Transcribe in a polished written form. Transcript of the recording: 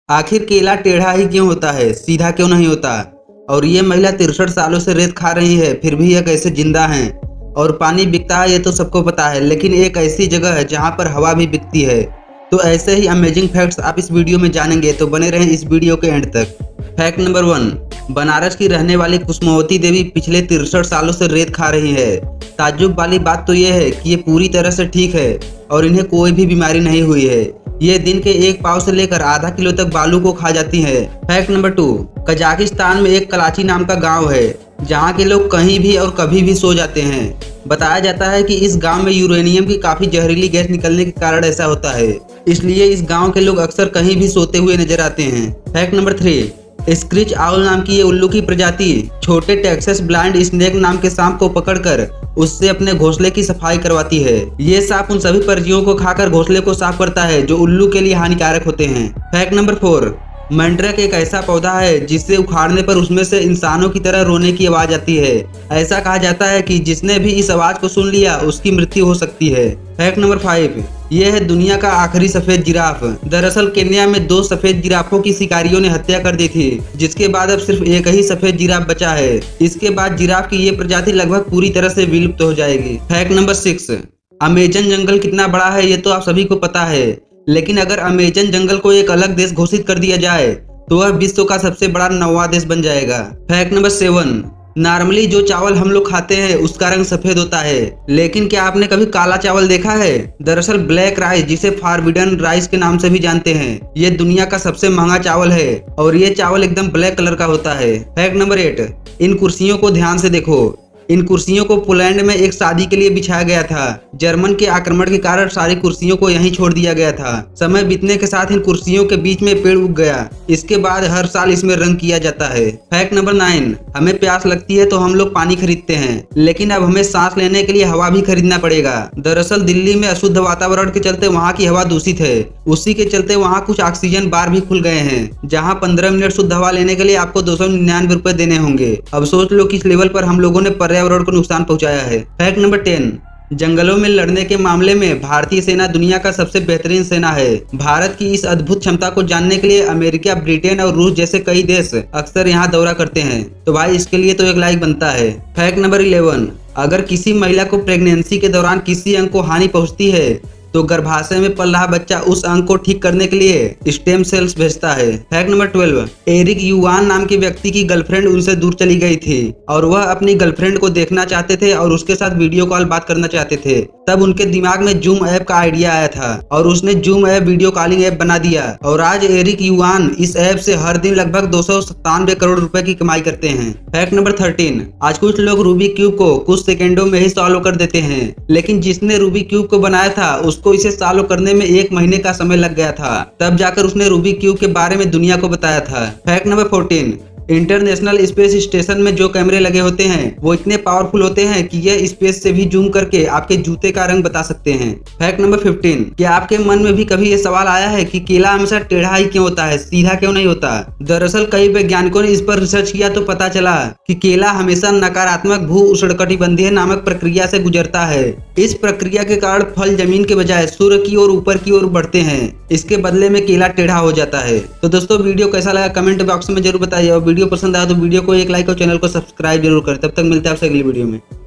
आखिर केला टेढ़ा ही क्यों होता है, सीधा क्यों नहीं होता? और ये महिला 63 सालों से रेत खा रही है, फिर भी ये कैसे जिंदा हैं? और पानी बिकता है ये तो सबको पता है, लेकिन एक ऐसी जगह है जहाँ पर हवा भी बिकती है। तो ऐसे ही अमेजिंग फैक्ट्स आप इस वीडियो में जानेंगे, तो बने रहें इस वीडियो के एंड तक। फैक्ट नंबर 1, बनारस की रहने वाली कुसुमावती देवी पिछले 63 सालों से रेत खा रही है। ताज्जुब वाली बात तो ये है कि ये पूरी तरह से ठीक है और इन्हें कोई भी बीमारी नहीं हुई है। ये दिन के 1 पाव से लेकर आधा किलो तक बालू को खा जाती है। फैक्ट नंबर 2, कजाकिस्तान में एक कलाची नाम का गांव है जहां के लोग कहीं भी और कभी भी सो जाते हैं। बताया जाता है कि इस गांव में यूरेनियम की काफी जहरीली गैस निकलने के कारण ऐसा होता है, इसलिए इस गांव के लोग अक्सर कहीं भी सोते हुए नजर आते हैं। फैक्ट नंबर 3, स्क्रीच आउल नाम की ये उल्लू की प्रजाति छोटे टेक्सास ब्लाइंड स्नेक नाम के सांप को पकड़कर उससे अपने घोंसले की सफाई करवाती है। ये सांप उन सभी परजीवियों को खाकर घोंसले को साफ करता है जो उल्लू के लिए हानिकारक होते हैं। फैक्ट नंबर 4, मंड्रक एक ऐसा पौधा है जिससे उखाड़ने पर उसमें से इंसानों की तरह रोने की आवाज आती है। ऐसा कहा जाता है कि जिसने भी इस आवाज को सुन लिया उसकी मृत्यु हो सकती है। फैक्ट नंबर 5, यह है दुनिया का आखिरी सफेद जिराफ। दरअसल केन्या में 2 सफेद जिराफों की शिकारियों ने हत्या कर दी थी, जिसके बाद अब सिर्फ एक ही सफेद जिराफ बचा है। इसके बाद जिराफ की ये प्रजाति लगभग पूरी तरह से विलुप्त हो जाएगी। फैक्ट नंबर 6, अमेजन जंगल कितना बड़ा है ये तो आप सभी को पता है, लेकिन अगर अमेजन जंगल को एक अलग देश घोषित कर दिया जाए तो वह विश्व का सबसे बड़ा 9वां देश बन जाएगा। फैक्ट नंबर 7, नॉर्मली जो चावल हम लोग खाते हैं उसका रंग सफेद होता है, लेकिन क्या आपने कभी काला चावल देखा है? दरअसल ब्लैक राइस, जिसे फॉरबिडन राइस के नाम से भी जानते हैं, ये दुनिया का सबसे महंगा चावल है और ये चावल एकदम ब्लैक कलर का होता है। फैक्ट नंबर 8, इन कुर्सियों को ध्यान से देखो। इन कुर्सियों को पोलैंड में एक शादी के लिए बिछाया गया था। जर्मन के आक्रमण के कारण सारी कुर्सियों को यहीं छोड़ दिया गया था। समय बीतने के साथ इन कुर्सियों के बीच में पेड़ उग गया। इसके बाद हर साल इसमें रंग किया जाता है। फैक्ट नंबर 9, हमें प्यास लगती है तो हम लोग पानी खरीदते हैं, लेकिन अब हमें सांस लेने के लिए हवा भी खरीदना पड़ेगा। दरअसल दिल्ली में अशुद्ध वातावरण के चलते वहाँ की हवा दूषित है। उसी के चलते वहाँ कुछ ऑक्सीजन बार भी खुल गए हैं, जहाँ 15 मिनट शुद्ध हवा लेने के लिए आपको 299 रुपए देने होंगे। अब सोच लो किस लेवल पर हम लोगों ने पर्यावरण को नुकसान पहुंचाया है। फैक्ट नंबर 10, जंगलों में लड़ने के मामले में भारतीय सेना दुनिया का सबसे बेहतरीन सेना है। भारत की इस अद्भुत क्षमता को जानने के लिए अमेरिका, ब्रिटेन और रूस जैसे कई देश अक्सर यहाँ दौरा करते हैं, तो भाई इसके लिए तो एक लाइक बनता है। फैक्ट नंबर 11, अगर किसी महिला को प्रेगनेंसी के दौरान किसी अंग को हानि पहुंचती है तो गर्भाशय में पल रहा बच्चा उस अंग को ठीक करने के लिए स्टेम सेल्स भेजता है। फैक्ट नंबर 12, एरिक युवान नाम के व्यक्ति की गर्लफ्रेंड उनसे दूर चली गई थी और वह अपनी गर्लफ्रेंड को देखना चाहते थे और उसके साथ वीडियो कॉल बात करना चाहते थे। तब उनके दिमाग में जूम ऐप का आइडिया आया था और उसने Zoom app video calling app बना दिया और आज एरिक युवान इस ऐप से हर दिन लगभग 297 करोड़ रुपए की कमाई करते हैं। फैक्ट नंबर 13, आज कुछ लोग रूबिक क्यूब को कुछ सेकेंडों में ही सॉल्व कर देते हैं, लेकिन जिसने रूबिक क्यूब को बनाया था उसको इसे सॉल्व करने में 1 महीने का समय लग गया था। तब जाकर उसने रूबिक क्यूब के बारे में दुनिया को बताया था। Fact number 14, international space station में जो कैमरे लगे होते हैं वो इतने पावरफुल होते हैं कि यह स्पेस से भी जूम करके आपके जूते का रंग बता सकते हैं। फैक्ट नंबर 15, क्या आपके मन में भी कभी ये सवाल आया है कि केला हमेशा टेढ़ा ही क्यों होता है, सीधा क्यों नहीं होता? दरअसल कई वैज्ञानिकों ने इस पर रिसर्च किया तो पता चला कि केला हमेशा नकारात्मक भू उष्णकटिबंधीय नामक प्रक्रिया से गुजरता है। इस प्रक्रिया के कारण फल जमीन के बजाय सूर्य की ओर ऊपर की ओर बढ़ते हैं। इसके बदले में केला टेढ़ा हो जाता है। तो दोस्तों वीडियो कैसा लगा कमेंट बॉक्स में जरूर बताइए और वीडियो पसंद आया तो वीडियो को एक लाइक और चैनल को सब्सक्राइब जरूर करें। तब तक मिलते हैं आपसे अगली वीडियो में।